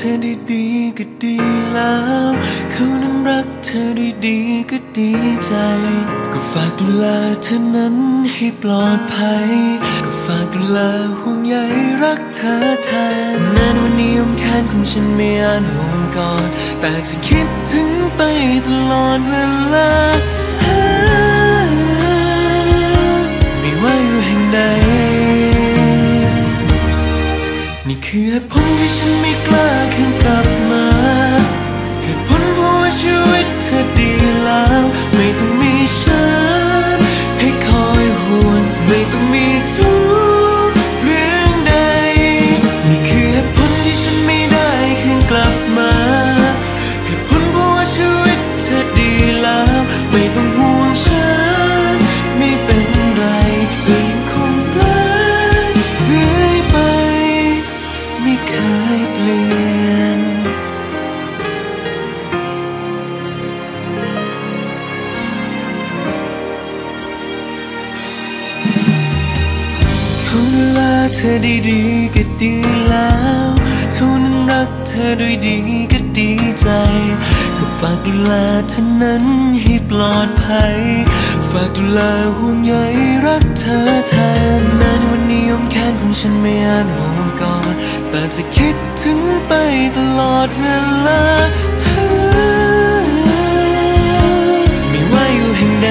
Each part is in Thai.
อได้ดีก็ดีแล้วเขานั้นรักเธอได้ดีก็ดีใจก็ฝากดูแลเธอนั้นให้ปลอดภัยก็ฝากดูแลห่วงใยรักเธอแทนแม้วันนี้ยมแค้นของฉันไม่อาจห่วงก่อนแต่จะคิดถึงไปตลอดเวลาไม่ว่าอยู่แห่งใดนี่คือเหตุผลที่ฉันไม่กล้าคืนกลับมาเหตุผลเพราะว่าชีวิตเธอดีแล้วไม่ต้องมีฉันให้คอยห่วงไม่ต้องมีทุกเรื่องใดนี่คือเหตุผลที่ฉันไม่ได้คืนกลับมาเหตุผลเพราะว่าชีวิตเธอดีแล้วไม่ต้องห่วงฉันไม่เป็นไรจะยังคงรักเรื่อยไปไม่เคยเปลี่ยนเขาดูแลเธอได้ดีก็ดีแล้วเขานั้นรักเธอด้วยดีก็ดีใจก็ฝากดูแลเธอนั้นให้ปลอดภัยฝากดูแลห่วงใยรักเธอแทนแม้ในวันนี้ยมแค้นของฉันไม่อาจห่วงก่อนแต่จะคิดถึงไปตลอดเวลาไม่ว่าอยู่แห่งใด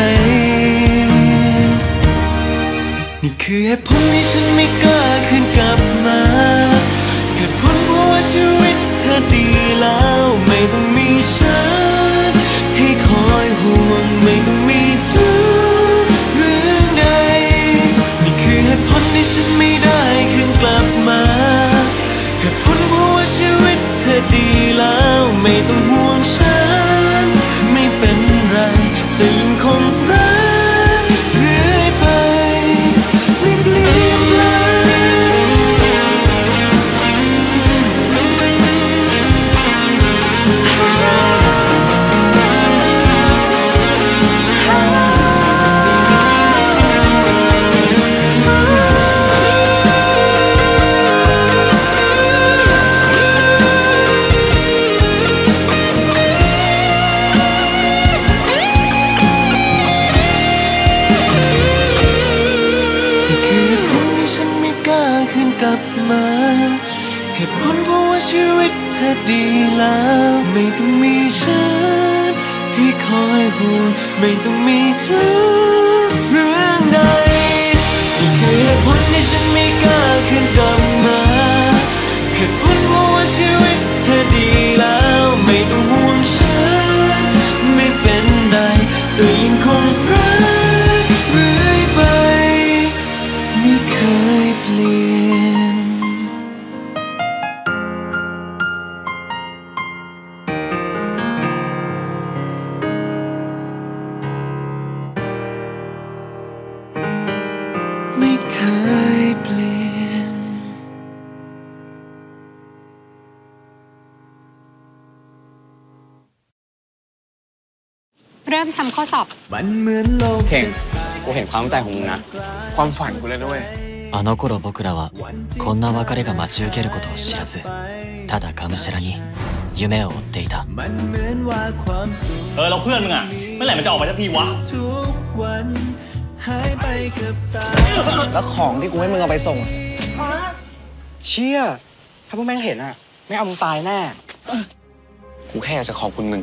นี่คือเหตุผลที่ฉันไม่กล้าคืนกลับมาเหตุผลเพราะว่าชีวิตเธอดีแล้วไม่ต้องมีฉันให้คอยห่วงไม่ต้องมีทุกเรื่องใดนี่คือเหตุผลที่ฉันไม่ได้คืนกลับมาเหตุผลเพราะว่าชีวิตเธอดีแล้วไม่ต้องห่วงฉันไม่เป็นไรจะยังคงรักเรื่อยไปไม่เปลี่ยนแปลกลับมาเหตุผลเพราะว่าชีวิตเธอดีแล้วไม่ต้องมีฉันให้คอยห่วงไม่ต้องมีทุกเรื่องใดนี่คือเหตุผลที่ฉันไม่กล้าคืนกลับมาเหตุผลเพราะว่าชีวิตเธอดีแล้วไม่ต้องห่วงฉันไม่เป็นไรเธอยังคงรักเรื่อยไปไม่เคยเปลี่ยนไม่เคยเปลี่ยนเริ่มทำข้อสอบมันเหมือนโลกเก่งกูเห็นความตั้งใจของมึงนะความฝันกูเลยด้วยあの頃僕らはこんな別れが待ち受けることを知らずただがむしゃらに夢を追っていたเราเพื่อนมึงอ่ะเมื่อไหร่มันจะออกมาสักทีวะแล้วของที่กูให้มึงเอาไปส่งเชี่ยถ้าพวกแม่งเห็นอ่ะไม่เอามึงตายแน่กูแค่อยากจะขอบคุณมึง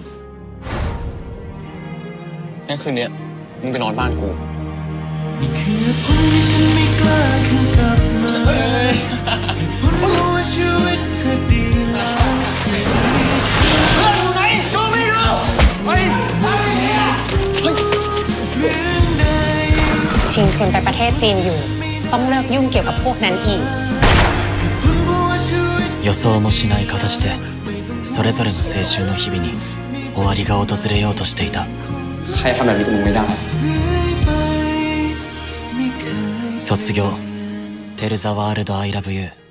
งั้นคืนนี้มึงไปนอนบ้านกูนี่คือผลที่ฉันไม่กล้าคืนกลับมาผลเพราะว่าชีวิตเธอดีแล้วไม่ต้องมีฉันเพื่อนอยู่ไหนดูไม่รู้เฮ้ยเรื่องใดชิงทุนไปประเทศจีนอยู่ต้องเลิกยุ่งเกี่ยวกับพวกนั้นอีก予想もしない形でそれぞれの青春の日々に終わりが訪れようとしていたใครทำแบบนี้กับมึงไม่ได้卒業 Tell the world I love you